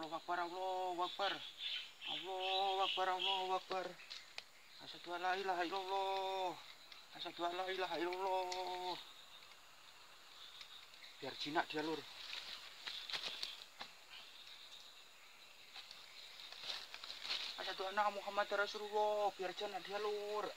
Allahu Akbar, Allahu Akbar. Allahu Akbar, Allahu Akbar. Asyhadu an la ilaha illallah. Asyhadu an la ilaha illallah. Biar jinak dia, Lur. Asyhadu anna Muhammad Rasulullah. Biar jinak dia, Lur.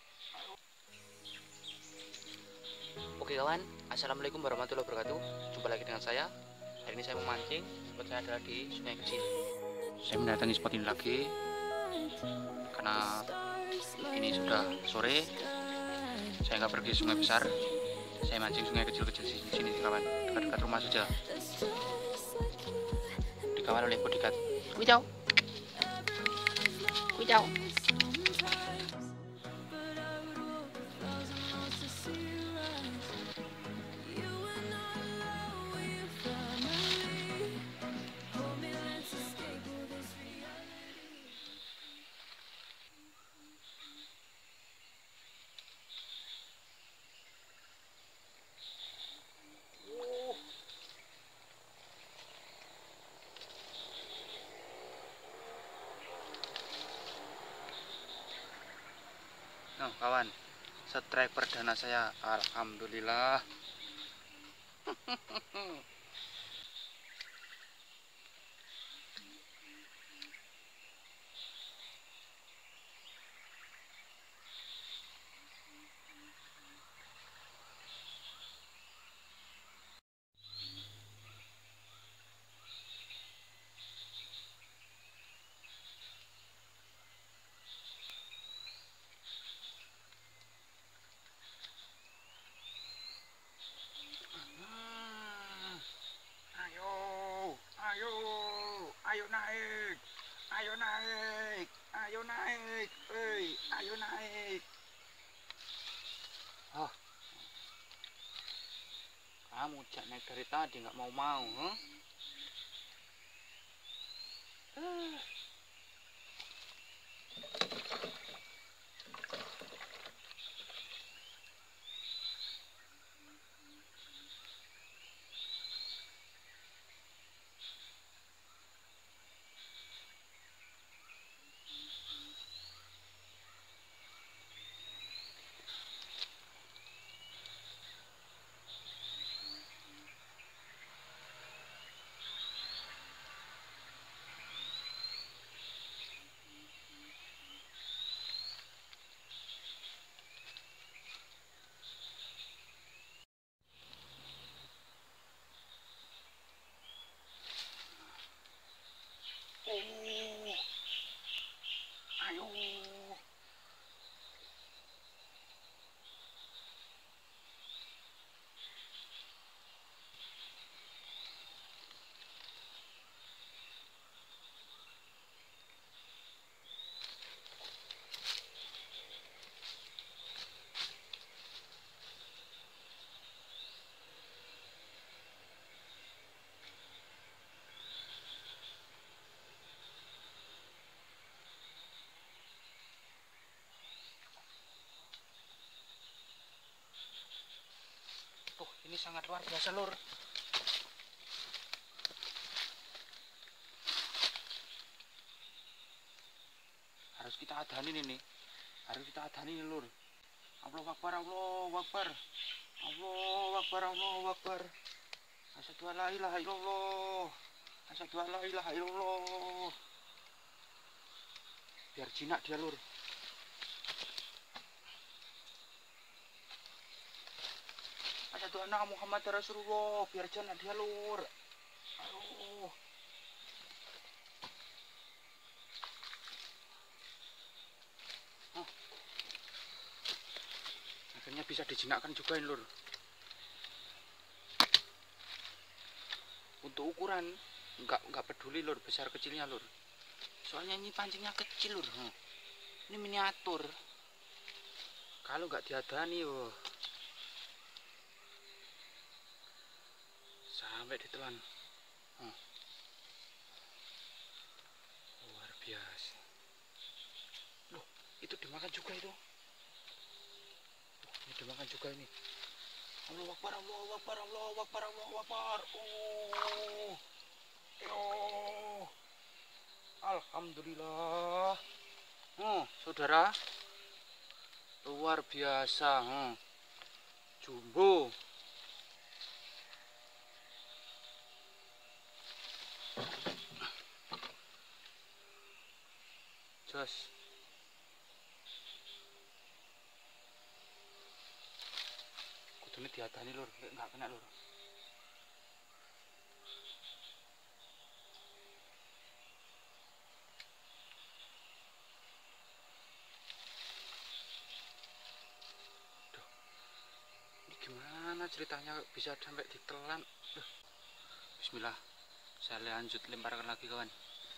Oke kawan, assalamualaikum warahmatullahi wabarakatuh. Jumpa lagi dengan saya. Hari ini saya memancing. Spot saya adalah di sungai kecil. Saya mendatangi spot ini lagi karena ini sudah sore. Saya nggak pergi sungai besar. Saya mancing sungai kecil-kecil di sini kawan, dekat-dekat rumah saja. Dikawal oleh bodyguard. Kuijau, kuijau. Nah kawan, strike perdana saya, alhamdulillah. Ayo naik, ayo naik, ayo naik, ayo naik. Oh, kamu jak naik dari tadi nggak mau, huh? Ayo. Ini sangat luar biasa, Lur. Harus kita adanin ini. Harus kita adanin, Lur. Allahu Akbar, Allahu Akbar. Allahu Akbar, Allahu Akbar. Asyhadu an la ilaha illallah. Asyhadu an la ilaha illallah. Biar jinak dia, Lur. Asyhadu anna Muhammad Rasulullah. Biar jinak dia, Lur. Aduh. Akhirnya bisa dijinakkan juga ini, Lur. Untuk ukuran nggak peduli, Lur, besar kecilnya, Lur. Soalnya ini pancingnya kecil, Lur. Ini miniatur. Kalau nggak diadani, sampai ditelan. Luar biasa. Loh, itu dimakan juga itu. Ini dimakan juga ini. Allahu Akbar, Allahu Akbar, Allahu Akbar, Allahu Akbar. Oh. Alhamdulillah. Oh, saudara, luar biasa. Jumbo. Jos. Kudune diadani lur, enggak kena lur. Ini gimana ceritanya bisa sampai ditelan? Bismillah. Saya lanjut lemparkan lagi kawan.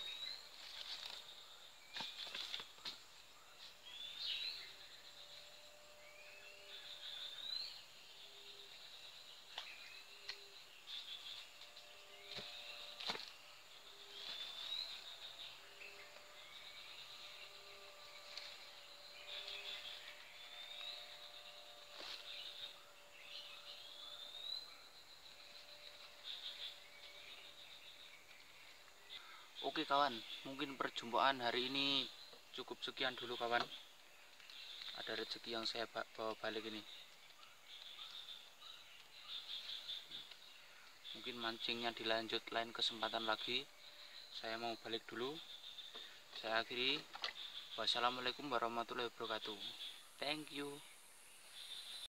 Oke kawan, mungkin perjumpaan hari ini cukup sekian dulu kawan. Ada rezeki yang saya bawa balik ini. Mungkin mancingnya dilanjut lain kesempatan lagi. Saya mau balik dulu. Saya akhiri. Wassalamualaikum warahmatullahi wabarakatuh. Thank you.